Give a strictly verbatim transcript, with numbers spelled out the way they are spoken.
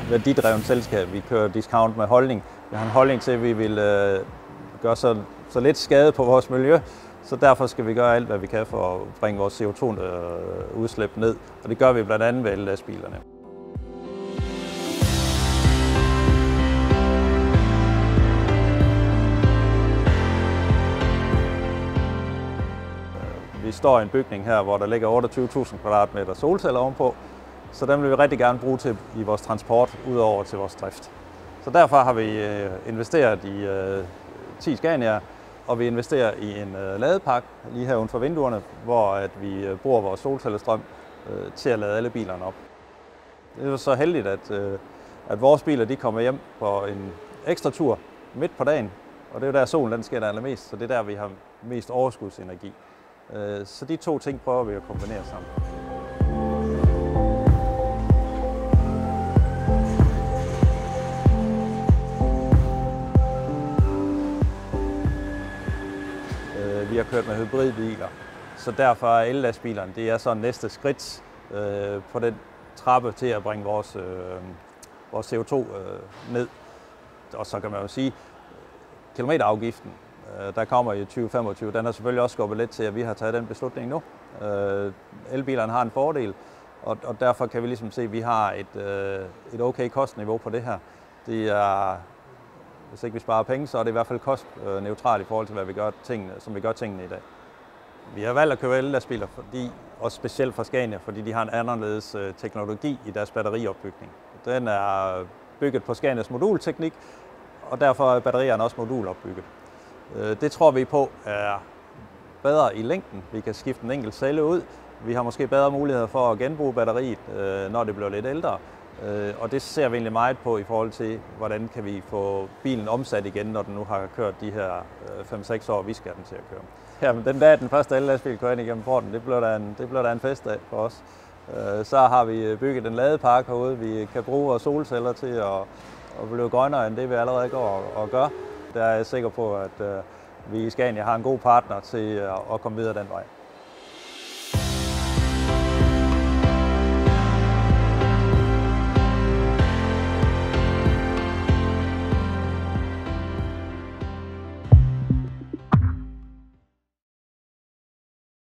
værdidrevet selskab. Vi kører discount med holdning. Vi har en holdning til, at vi vil øh, gøre så, så lidt skade på vores miljø. Så derfor skal vi gøre alt, hvad vi kan for at bringe vores C O to udslip ned. Og det gør vi blandt andet ved ellastbilerne. Vi står i en bygning her, hvor der ligger otteogtyve tusind kvadratmeter solceller ovenpå. Så dem vil vi rigtig gerne bruge til i vores transport ud over til vores drift. Så derfor har vi investeret i ti Scaniaer, og vi investerer i en ladepark lige her uden for vinduerne, hvor at vi bruger vores solcellestrøm til at lade alle bilerne op. Det er jo så heldigt, at, at vores biler de kommer hjem på en ekstra tur midt på dagen, og det er jo der solen den sker der allermest, så det er der vi har mest overskudsenergi. Så de to ting prøver vi at kombinere sammen. Vi har kørt med hybridbiler, så derfor er ellastbilerne det er så næste skridt øh, på den trappe til at bringe vores, øh, vores C O to øh, ned. Og så kan man jo sige, kilometerafgiften, øh, der kommer i tyve femogtyve, den har selvfølgelig også skubbet lidt til, at vi har taget den beslutning nu. Øh, elbilerne har en fordel, og, og derfor kan vi ligesom se, at vi har et, øh, et okay kostniveau på det her. Det er, hvis ikke vi sparer penge, så er det i hvert fald kostneutralt i forhold til, hvad vi gør tingene, som vi gør tingene i dag. Vi har valgt at købe ellastbiler, fordi, og specielt for Scania, fordi de har en anderledes teknologi i deres batteriopbygning. Den er bygget på Scanias modulteknik, og derfor er batterierne også modulopbygget. Det tror vi på er bedre i længden. Vi kan skifte en enkelt celle ud. Vi har måske bedre muligheder for at genbruge batteriet, når det bliver lidt ældre. Og det ser vi egentlig meget på i forhold til, hvordan kan vi få bilen omsat igen, når den nu har kørt de her fem seks år, vi skal den til at køre. Jamen, den dag, den første ellastbil kører ind igennem porten, det blev da en, det blev da en festdag for os. Så har vi bygget en ladepark herude, vi kan bruge vores solceller til at, at blive grønnere end det, vi allerede går og gør. Der er jeg sikker på, at vi i Scania har en god partner til at komme videre den vej.